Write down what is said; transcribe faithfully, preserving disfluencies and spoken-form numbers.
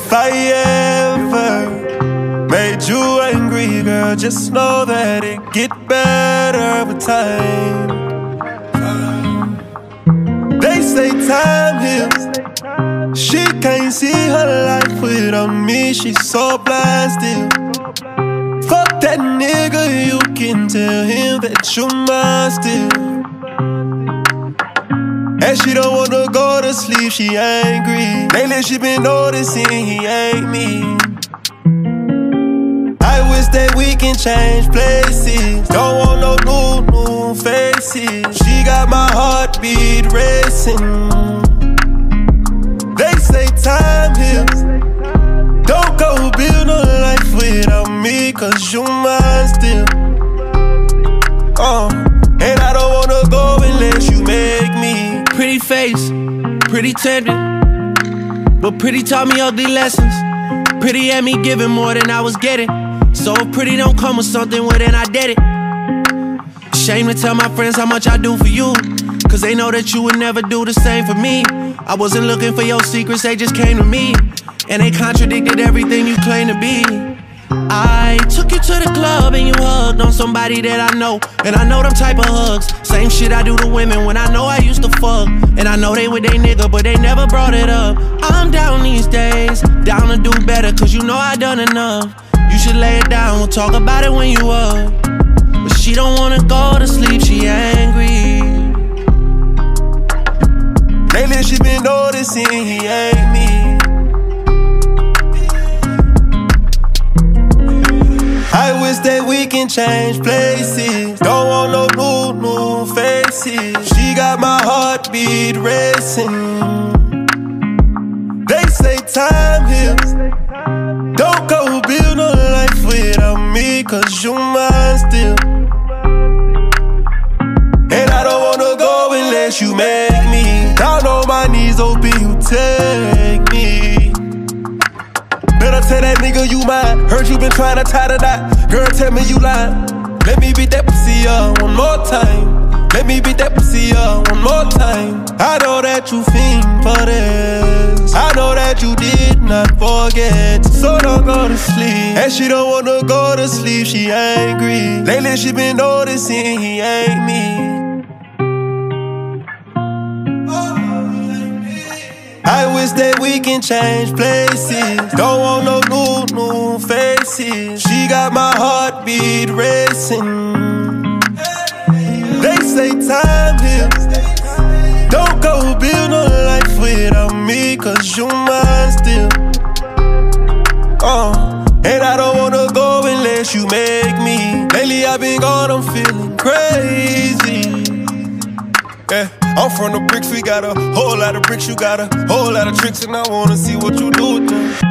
If I ever made you angry, girl, just know that it get better with time. They say time heals. She can't see her life without me, she's so blasted. Fuck that nigga, you can tell him that you mine still. And she don't wanna go to sleep, she angry. Lately she been noticing he ain't me. I wish that we can change places. Don't want no new, new faces. She got my heartbeat racing. They say time heals. Don't go build no life without me, cause you mine still. Uh, and I don't wanna go unless you make me. Pretty face, pretty tempting, but pretty taught me ugly lessons. Pretty had me giving more than I was getting. So if pretty don't come with something, well then I did it. Shame to tell my friends how much I do for you, cause they know that you would never do the same for me. I wasn't looking for your secrets, they just came to me. And they contradicted everything you claim to be. I took you to the club and you hugged on somebody that I know. And I know them type of hugs, same shit I do to women when I know I used to fuck. And I know they with they nigga, but they never brought it up. I'm down these days, down to do better, cause you know I done enough. You should lay it down, we'll talk about it when you up. But she don't wanna go to sleep, she angry. Lately she been noticing he ain't me. I wish that we can change places. Don't want no new, new faces. She got my heartbeat racing. They say time heals. Don't go build no life without me, cause you mine still. And I don't wanna go unless you make me. Down on my knees, hoping you take me. Better tell that nigga you mine. Heard you been trying to tie the knot. Girl, tell me you lying. Let me beat that pussy up one more time. Let me beat that pussy up one more time. I know that you fiend for this. I know that you did not forget. So don't go to sleep. And she don't wanna go to sleep, she angry. Lately she been noticing he ain't me. I wish that we can change places. Don't want no new, new faces. She got my heartbeat racing. They say time heals. Don't go build no life without me, cause you mine still. Uh, and I don't wanna go unless you make me. Lately I've been gone, I'm feeling crazy. Yeah. I'm from the bricks, we got a whole lot of bricks, you got a whole lot of tricks, and I wanna see what you do with them.